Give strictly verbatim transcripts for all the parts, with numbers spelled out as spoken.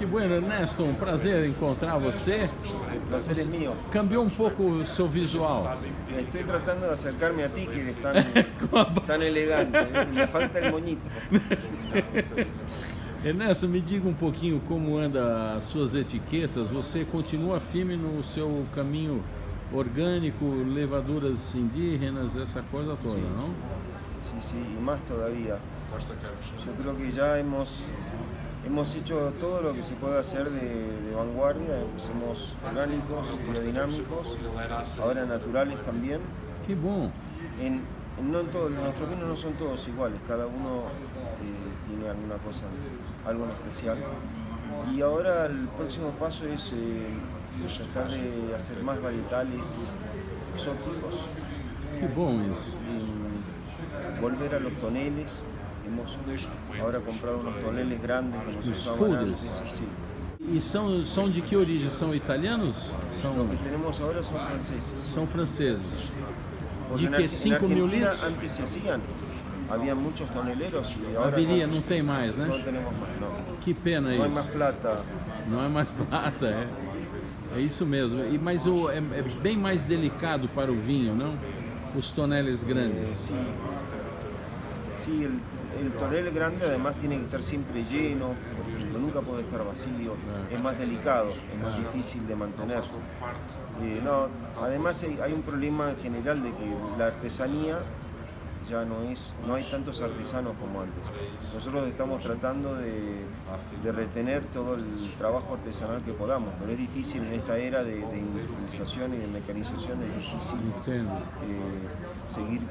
bueno, Ernesto, um prazer encontrar você. El placer es mío. Cambiou um pouco o seu visual. Estoy tratando de acercarme a ti, que eres tan, tan elegante. ¿eh? Me falta el moñito. Ernesto, me diga um pouquinho como anda as suas etiquetas. Você continua firme no seu caminho orgânico, levaduras indígenas, essa coisa toda, Sí. não? Sí, sí, y más todavía. Yo creo que ya hemos, hemos hecho todo lo que se puede hacer de, de vanguardia. Somos orgánicos, biodinámicos, ahora naturales también. Que bom. En, en- no en todos, nuestros vinos no son todos iguales, cada uno eh, tiene alguna cosa, algo en especial. Y ahora el próximo paso es eh, tratar de hacer más varietales exóticos, Que bom isso. eh, volver a los toneles. Hemos ahora comprado unos toneles grandes como se Los usaban fooders. antes. Sí. E são, são de que origem? São italianos? São, Lo que tenemos ahora son franceses. são franceses. Porque De en que Ar- en cinco mil Argentina litros? antes se hacían, había muchos toneleros y ahora Haveria, no, não tem mais, né? no tenemos más, no. Que pena No hay más isso. plata. Não é mais prata, é. É isso mesmo. E, mas o, é, é bem mais delicado para o vinho, não? Os toneles Eh, grandes. sí, sí el, el tonel grande además tiene que estar siempre lleno, por ejemplo, nunca puede estar vacío, es más delicado, es más difícil de mantener. Eh, no, además hay, hay un problema en general de que la artesanía ya no es, no hay tantos artesanos como antes. Nosotros estamos tratando de, de retener todo el trabajo artesanal que podamos, pero es difícil en esta era de, de industrialización y de mecanización, es difícil Entendo. eh, seguir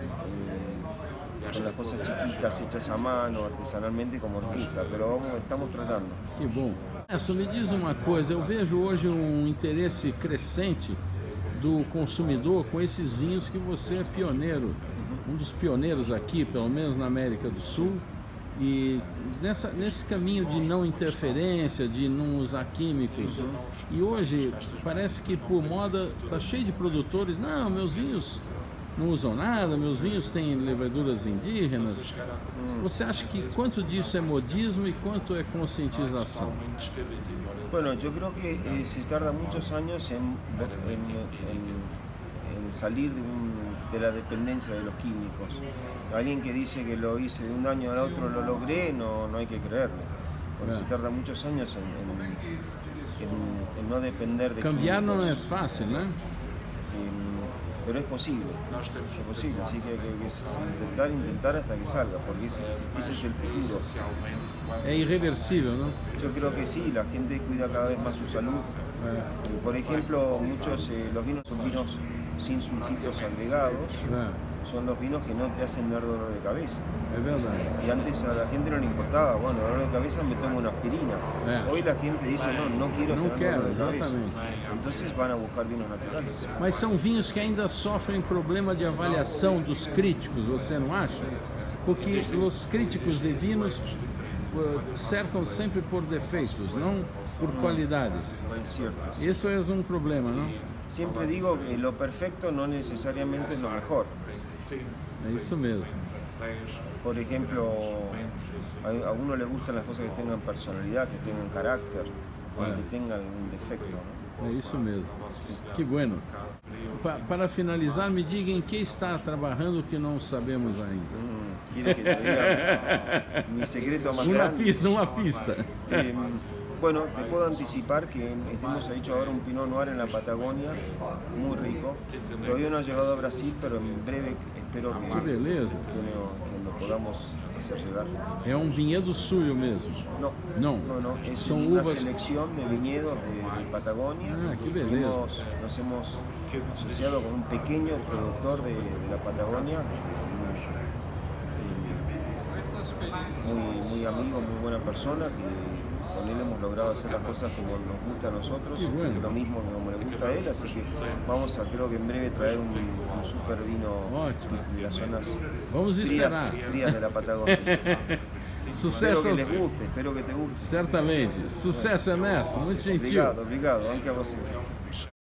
eh, con las cosas chiquitas hechas a mano, artesanalmente como nos gusta, pero vamos, estamos tratando. Que bom. Ernesto, me diz uma coisa, eu vejo hoje um interesse crescente do consumidor com esses vinhos que você é pioneiro, um dos pioneiros aqui, pelo menos na América do Sul, e nessa, nesse caminho de não interferência, de não usar químicos. E hoje parece que por moda está cheio de produtores, não, meus vinhos não usam nada, meus vinhos têm levaduras indígenas. Você acha que quanto disso é modismo e quanto é conscientização? Bueno, yo creo que eh, se tarda muchos años en, en, en- en salir de, un- de la dependencia de los químicos. Alguien que dice que lo hice de un año al otro lo logré, no, no hay que creerle. Porque se tarda muchos años en, en- en- en no depender de Cambiar não é químicos. fácil, né? Eh, pero es posible, es posible, así que hay que, que intentar, intentar hasta que salga, porque ese, ese es el futuro. É irreversível, não? Yo creo que sí, la gente cuida cada vez más su salud. É, Eh, Por ejemplo, muchos eh, los vinos son vinos sin sulfitos agregados, é, son los vinos que no te hacen dar dolor de cabeza. é verdade. Y antes a la gente no le importaba, bueno, dolor de cabeza me tomo una aspirina. É. Hoy la gente dice, no, no quiero Não tener quero, dolor de cabeza. exatamente. Entonces van a buscar vinos naturales. Mas são vinhos que ainda sofrem problema de avaliação dos críticos, você não acha? Porque os críticos de vinos eh, cercam sempre por defeitos, não por qualidades. Es cierto. Isso é um problema, não? Siempre digo que lo perfecto no necesariamente es lo mejor. É isso mesmo. Por ejemplo, a, a uno le gustan las cosas que tengan personalidad, que tengan carácter, Bueno. que tengan un defecto, ¿no? É isso mesmo. Que bueno. Pa- para finalizar, me diga em que está trabalhando que não sabemos ainda. Mm, ¿Quiere que te diga mi secreto más Uma grande? pista, uma pista. Eh, bueno, te puedo anticipar que hemos hecho ahora un Pinot Noir en la Patagonia, muy rico. Todavía no ha llegado a Brasil, pero en breve espero que, Que beleza. que lo, que lo podamos hacer llegar. É um vinhedo suyo mesmo. No, No. no, no, es Son una uvas- selección de viñedos de, de Patagonia. Ah, qué belleza. Hemos- nos hemos asociado con un pequeño productor de, de la Patagonia, eh, muy, muy amigo, muy buena persona, que con él hemos logrado hacer las cosas como nos gusta a nosotros, Qué bueno. lo mismo que como le gusta a él, así que vamos a, creo que en breve traer un, un super vino Ótimo. de las zonas Vamos frías, esperar. frías de la Patagonia. Espero Sucesso, que aos- les guste, espero que te guste. certamente. Sucesso, Ernesto. Muito gentil. Obrigado, obrigado, anche a você.